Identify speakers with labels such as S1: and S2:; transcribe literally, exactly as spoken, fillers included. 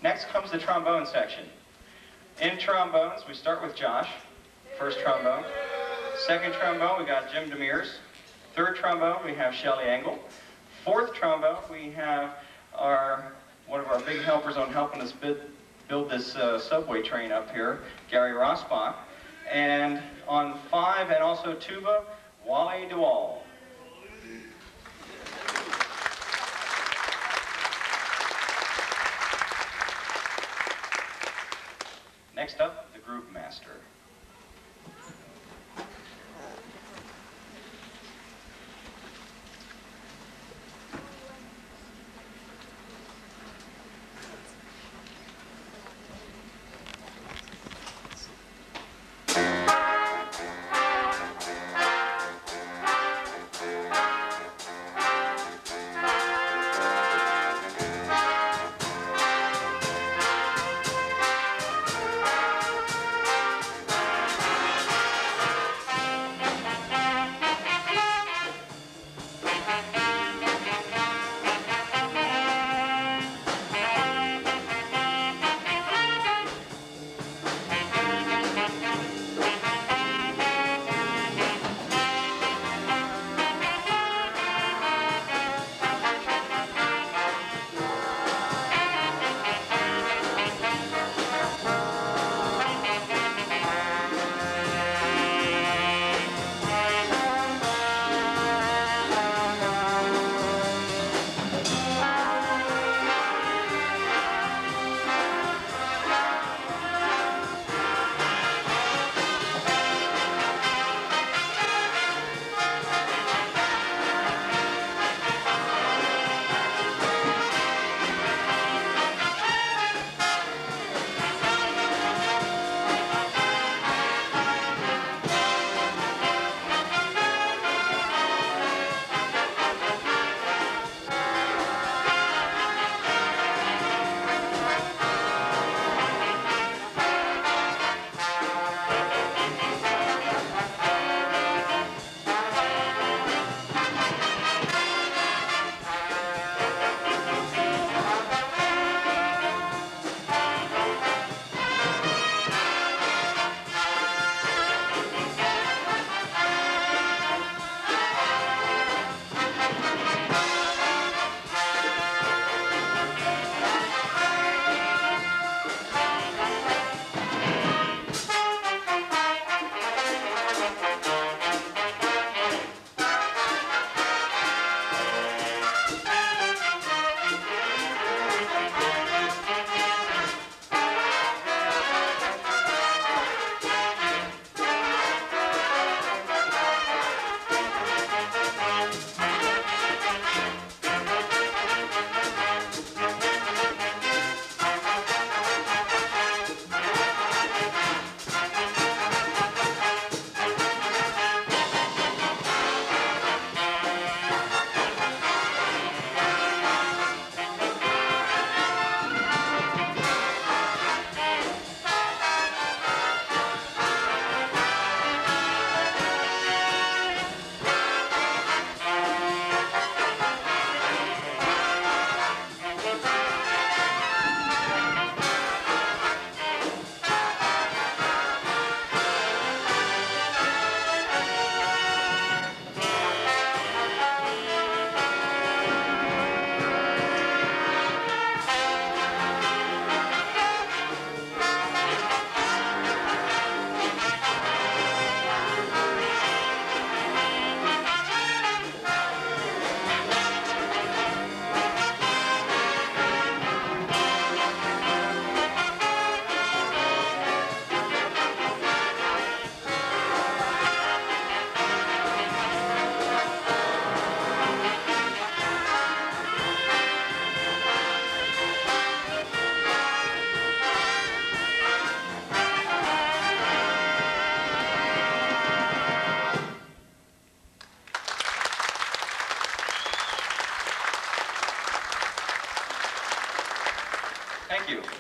S1: Next comes the trombone section. In trombones, we start with Josh, first trombone. Second trombone, we got Jim Demers. Third trombone, we have Shelly Engel. Fourth trombone, we have our one of our big helpers on helping us bid, build this uh, subway train up here, Gary Rossbach. And on five and also tuba, Wally Dewall. Next up, the group master. Thank you.